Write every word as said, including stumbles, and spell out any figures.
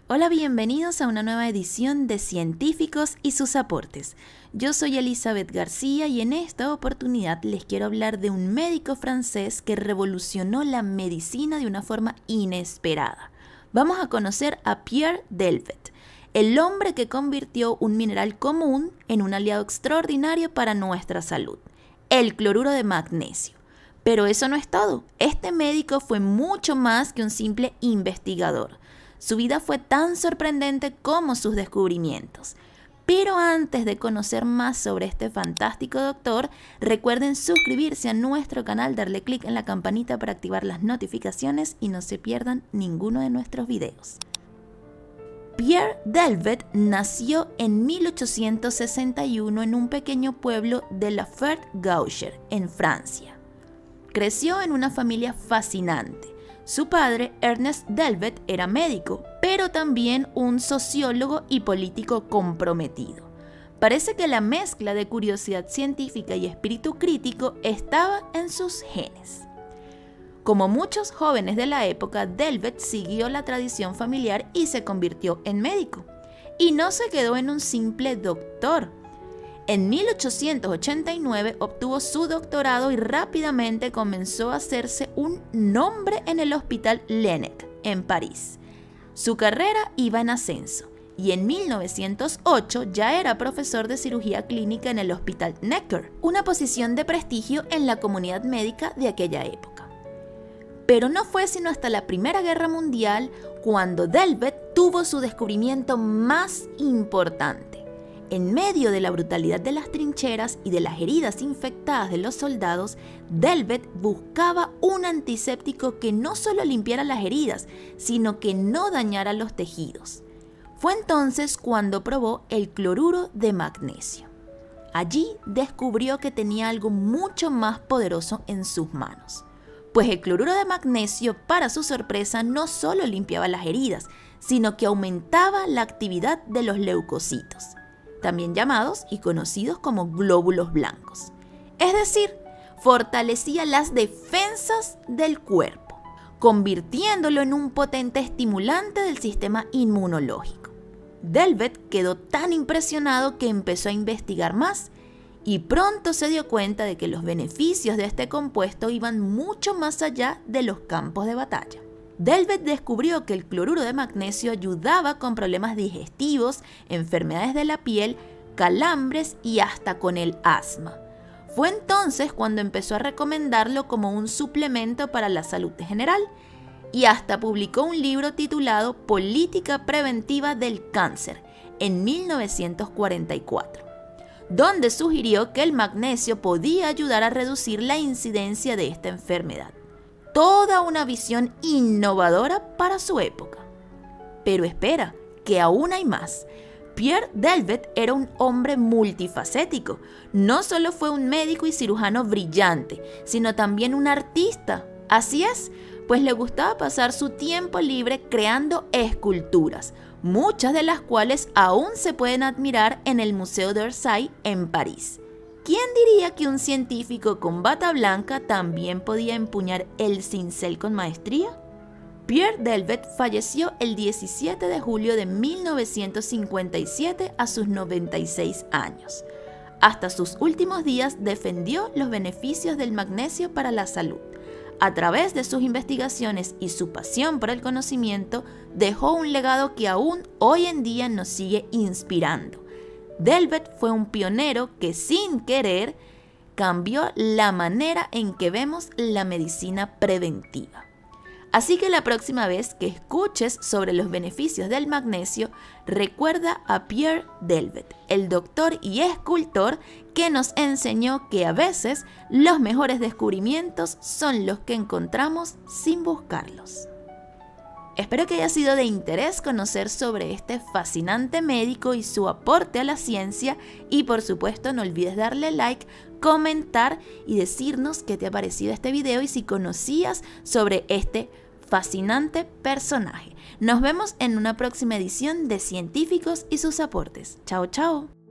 Hola, bienvenidos a una nueva edición de Científicos y sus aportes. Yo soy Elizabeth García y en esta oportunidad les quiero hablar de un médico francés que revolucionó la medicina de una forma inesperada. Vamos a conocer a Pierre Delvet, el hombre que convirtió un mineral común en un aliado extraordinario para nuestra salud, el cloruro de magnesio. Pero eso no es todo. Este médico fue mucho más que un simple investigador. Su vida fue tan sorprendente como sus descubrimientos. Pero antes de conocer más sobre este fantástico doctor, recuerden suscribirse a nuestro canal, darle clic en la campanita para activar las notificaciones y no se pierdan ninguno de nuestros videos. Pierre Delvet nació en mil ochocientos sesenta y uno en un pequeño pueblo de La Ferte-Gaucher, en Francia. Creció en una familia fascinante. Su padre, Ernest Delvet, era médico, pero también un sociólogo y político comprometido. Parece que la mezcla de curiosidad científica y espíritu crítico estaba en sus genes. Como muchos jóvenes de la época, Delvet siguió la tradición familiar y se convirtió en médico. Y no se quedó en un simple doctor. En mil ochocientos ochenta y nueve obtuvo su doctorado y rápidamente comenzó a hacerse un nombre en el Hospital Laennec, en París. Su carrera iba en ascenso y en mil novecientos ocho ya era profesor de cirugía clínica en el Hospital Necker, una posición de prestigio en la comunidad médica de aquella época. Pero no fue sino hasta la Primera Guerra Mundial cuando Delvet tuvo su descubrimiento más importante. En medio de la brutalidad de las trincheras y de las heridas infectadas de los soldados, Delvet buscaba un antiséptico que no solo limpiara las heridas, sino que no dañara los tejidos. Fue entonces cuando probó el cloruro de magnesio. Allí descubrió que tenía algo mucho más poderoso en sus manos. Pues el cloruro de magnesio, para su sorpresa, no solo limpiaba las heridas, sino que aumentaba la actividad de los leucocitos, también llamados y conocidos como glóbulos blancos. Es decir, fortalecía las defensas del cuerpo, convirtiéndolo en un potente estimulante del sistema inmunológico. Delvet quedó tan impresionado que empezó a investigar más y pronto se dio cuenta de que los beneficios de este compuesto iban mucho más allá de los campos de batalla. Delvet descubrió que el cloruro de magnesio ayudaba con problemas digestivos, enfermedades de la piel, calambres y hasta con el asma. Fue entonces cuando empezó a recomendarlo como un suplemento para la salud general y hasta publicó un libro titulado Política Preventiva del Cáncer en mil novecientos cuarenta y cuatro, donde sugirió que el magnesio podía ayudar a reducir la incidencia de esta enfermedad. Toda una visión innovadora para su época. Pero espera, que aún hay más. Pierre Delvet era un hombre multifacético. No solo fue un médico y cirujano brillante, sino también un artista. Así es, pues le gustaba pasar su tiempo libre creando esculturas, muchas de las cuales aún se pueden admirar en el Museo d'Orsay en París. ¿Quién diría que un científico con bata blanca también podía empuñar el cincel con maestría? Pierre Delvet falleció el diecisiete de julio de mil novecientos cincuenta y siete a sus noventa y seis años. Hasta sus últimos días defendió los beneficios del magnesio para la salud. A través de sus investigaciones y su pasión por el conocimiento, dejó un legado que aún hoy en día nos sigue inspirando. Delvet fue un pionero que sin querer cambió la manera en que vemos la medicina preventiva. Así que la próxima vez que escuches sobre los beneficios del magnesio, recuerda a Pierre Delvet, el doctor y escultor que nos enseñó que a veces los mejores descubrimientos son los que encontramos sin buscarlos. Espero que haya sido de interés conocer sobre este fascinante médico y su aporte a la ciencia y por supuesto no olvides darle like, comentar y decirnos qué te ha parecido este video y si conocías sobre este fascinante personaje. Nos vemos en una próxima edición de Científicos y sus aportes. Chao, chao.